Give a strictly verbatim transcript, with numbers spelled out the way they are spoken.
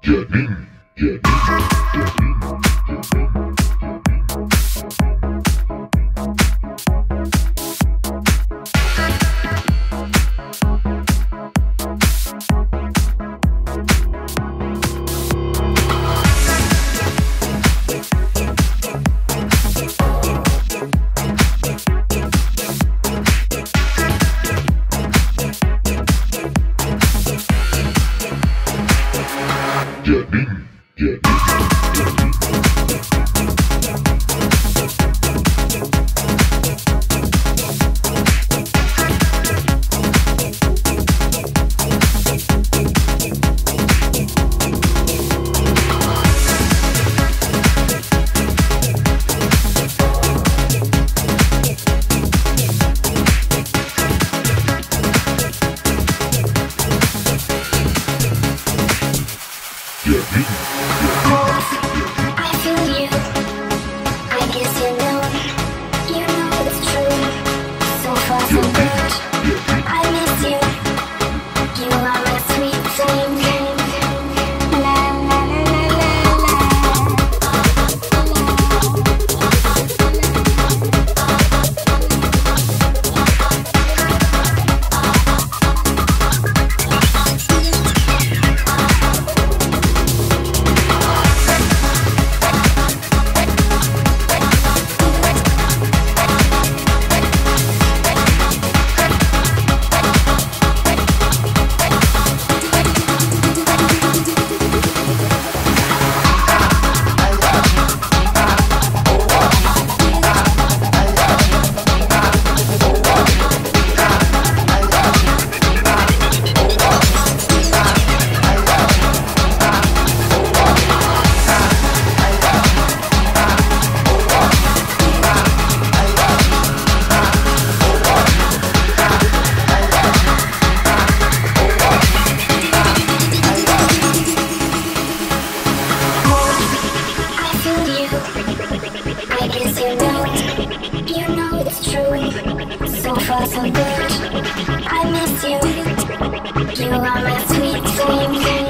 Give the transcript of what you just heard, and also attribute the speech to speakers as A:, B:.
A: Gianin, Gianin, Gianin,
B: I feel you. I guess you know. You know it's true. So far so good. I miss you. You are my sweet dream. La la la la I guess you know, you know it's true. So far so good. I miss you. You are my sweet dream.